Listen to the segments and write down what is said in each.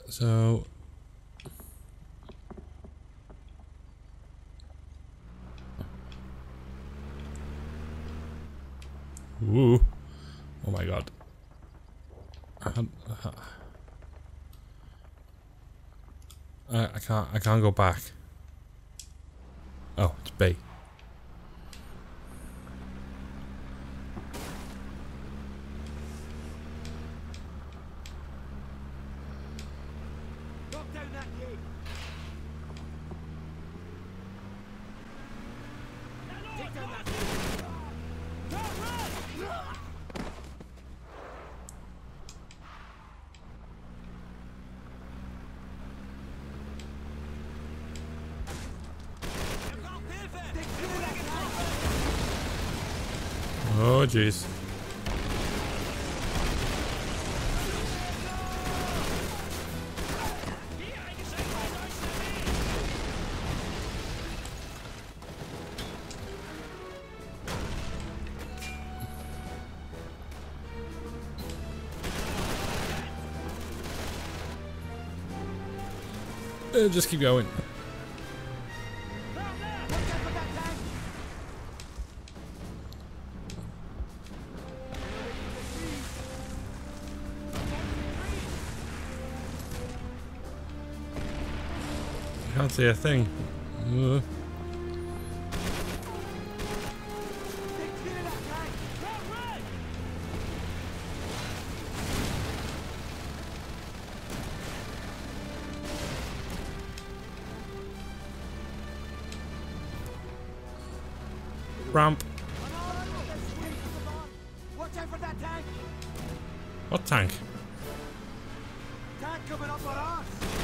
So... Ooh. Oh my god. I can't go back. Oh, it's B. Knock down that gate. Take down that gate. Oh jeez. Just keep going. Can't see a thing. Ramp. Watch out for that tank. What tank? Tank coming up on us.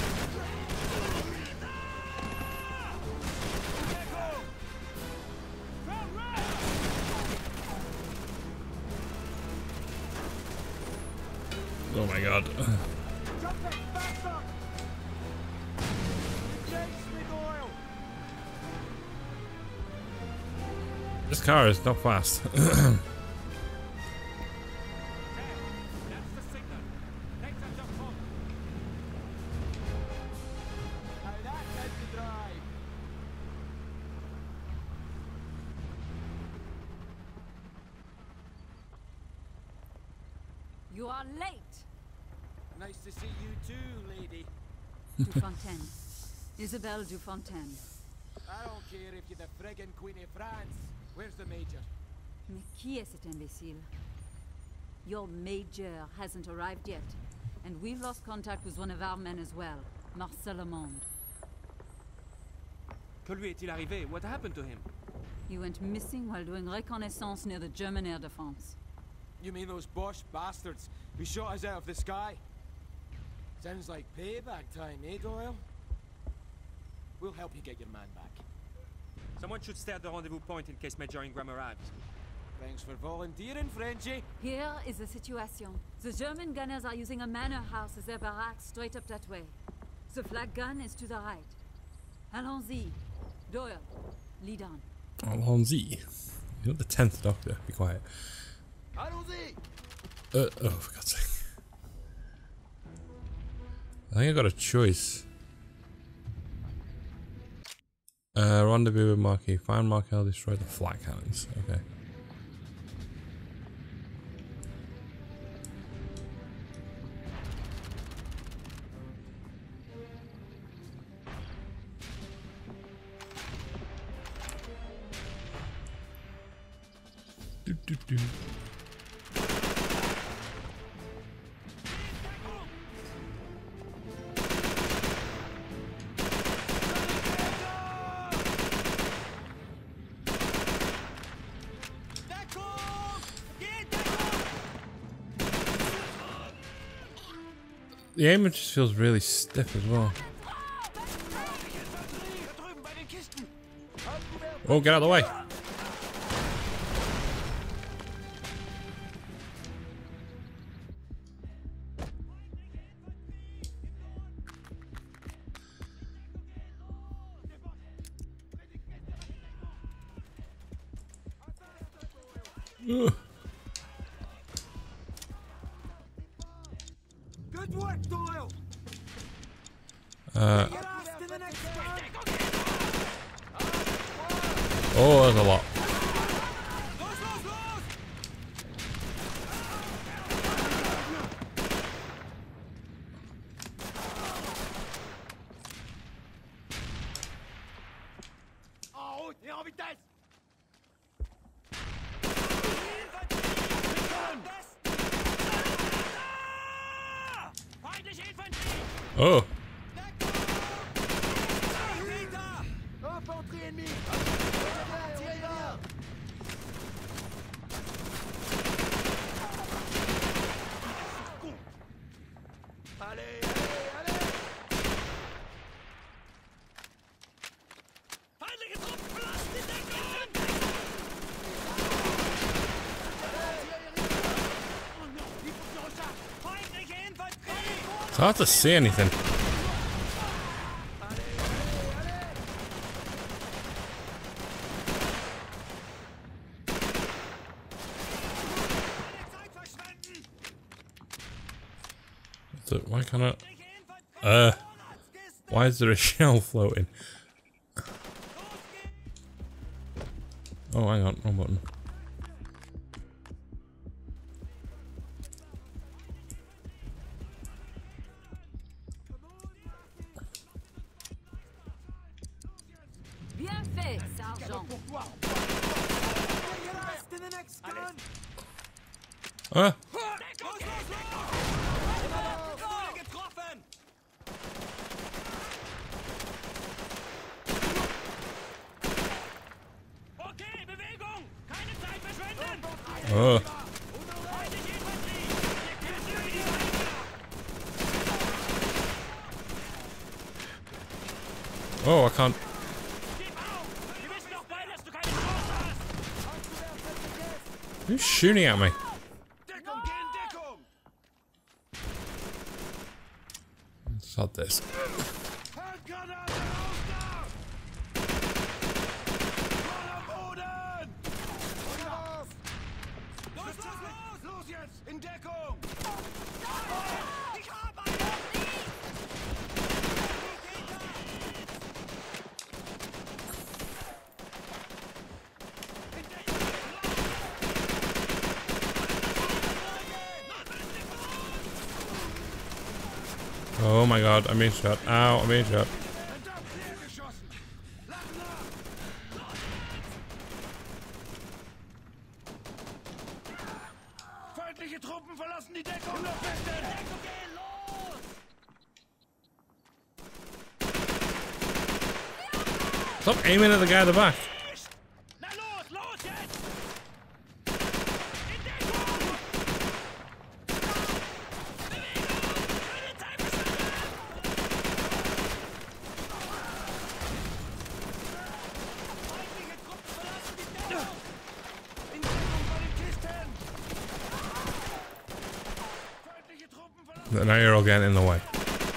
Oh my god. Jump it faster. Engage Big Oil. This car is not fast. That's the signal. Take that jump home. Now that's how to drive. You are late. Nice to see you too, lady. Dufontaine. Isabelle Dufontaine. I don't care if you're the friggin' Queen of France. Where's the Major? Mais qui est cet imbécile? Your major hasn't arrived yet. And we've lost contact with one of our men as well, Marcel Amond. Que lui est-il arrivé? What happened to him? He went missing while doing reconnaissance near the German air defense. You mean those Bosch bastards who shot us out of the sky? Sounds like payback time, eh, Doyle? We'll help you get your man back. Someone should stay at the rendezvous point in case Major Ingram arrives. Thanks for volunteering, Frenchie. Here is the situation. The German gunners are using a manor house as their barracks straight up that way. The flag gun is to the right. Allons-y. Doyle, lead on. Allons-y. You're not the 10th Doctor. Be quiet. Allons-y! Oh, for God's sake. I think I got a choice. Rendezvous with Marquis. Find Markel, destroy the flat cannons. Okay. Do, do, do. The aim just feels really stiff as well. Oh, get out of the way. Ugh. Good work, Doyle! Oh, there's a lot. Oh. It's hard to see anything. Why can't I? Why is there a shell floating? Oh, hang on, wrong button. Bien fait, sergent. Ah! Oh. Oh, I can't. Who's shooting at me? Let's not this. Oh my god, I'm being shot. Ow, I'm being shot. Feindliche Truppen verlassen die Deckung. Noch feste! Deckung, geh los! Stop aiming at the guy at the back. Na los, los jetzt! Now you're all getting in the way.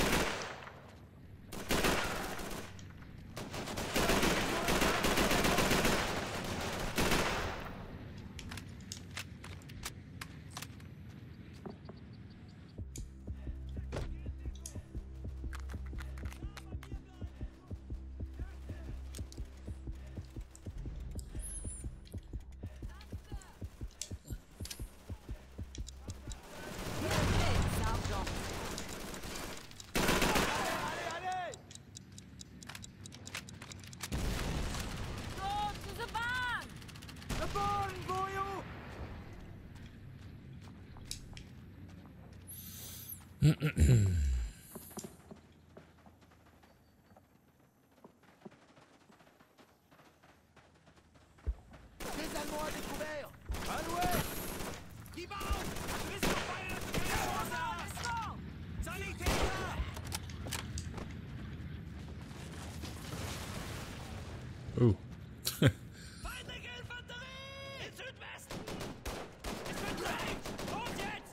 Ooh. Feindliche Infanterie! Im Südwesten! Es wird Range! Los jetzt!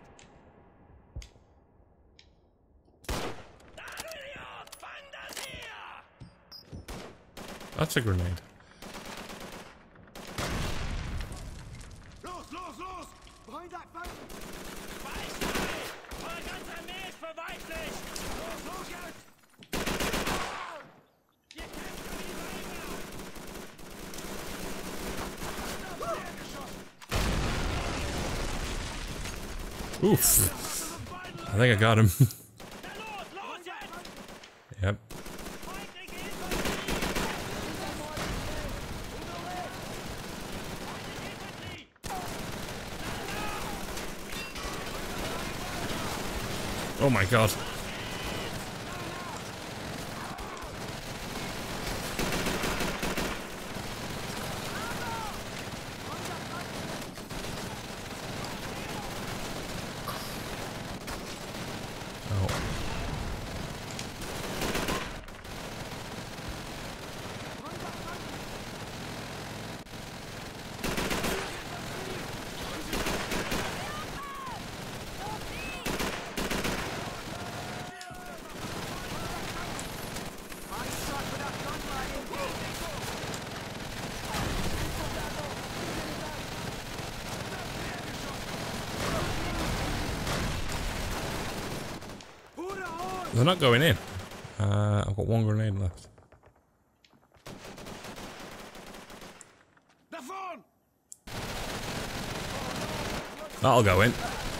Da, du Idiot! Fang das hier! That's a grenade. Los, los, los! Freunde, fangen! Weichheit! Eure ganze Armee ist verweichlicht! Los, los jetzt! Oof. I think I got him. Yep. Oh my god. They're not going in. I've got one grenade left. That'll go in.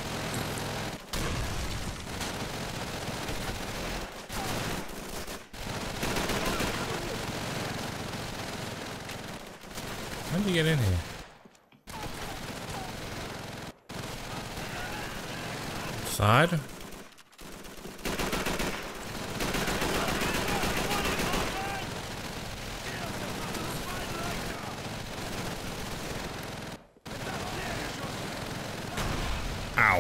How do you get in here? Side? Ow.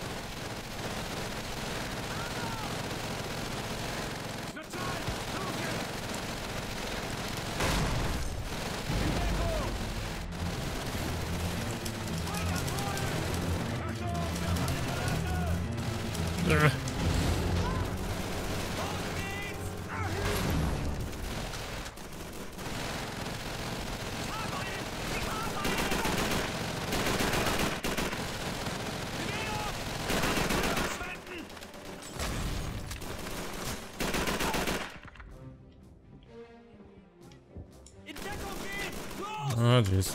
Oh jeez.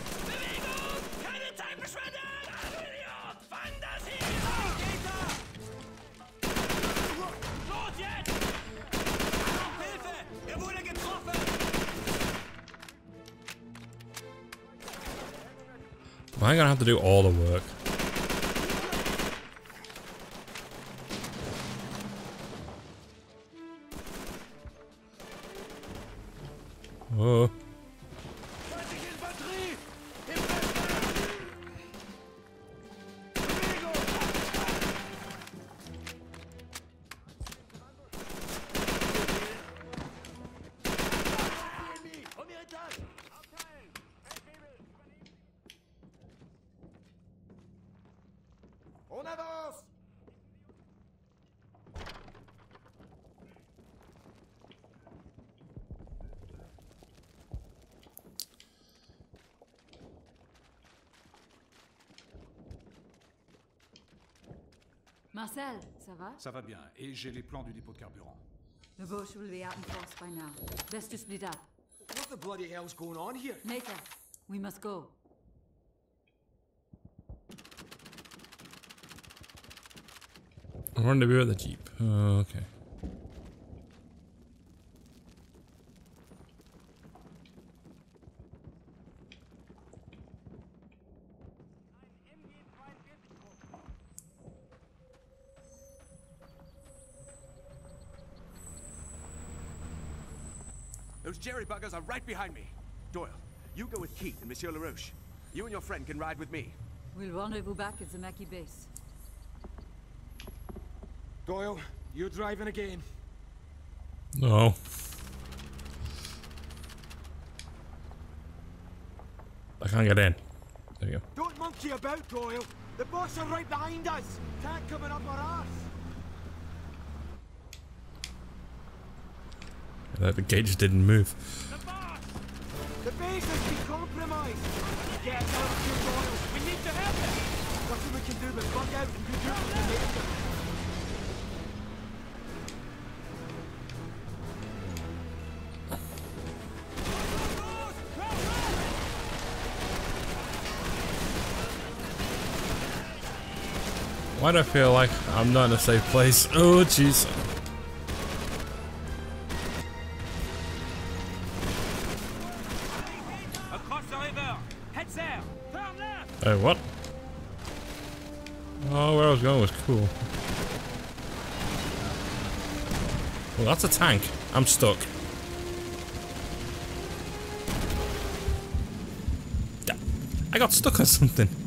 Am I gonna have to do all the work? Oh. On avance! Marcel, ça va? Ça va bien, et j'ai les plans du dépôt de carburant. The Boche will be out in force by now. Best to split up. What the bloody hell's going on here? Maker, we must go. Rendezvous at the Jeep. Oh, okay. Those jerry buggers are right behind me. Doyle, you go with Keith and Monsieur LaRoche. You and your friend can ride with me. We'll rendezvous back at the Mackie base. Doyle, you're driving again. No. I can't get in. There you go. Don't monkey about, Doyle. The boss are right behind us. Can't come up our arse. The gate just didn't move. The base has been compromised. Get out of here, Doyle. We need to help them. Nothing we can do but bug out and regroup with the major. Why do I feel like I'm not in a safe place? Oh, jeez. Across the river! Head there! Turn left! Hey, what? Oh, where I was going was cool. Well, that's a tank. I'm stuck. I got stuck on something.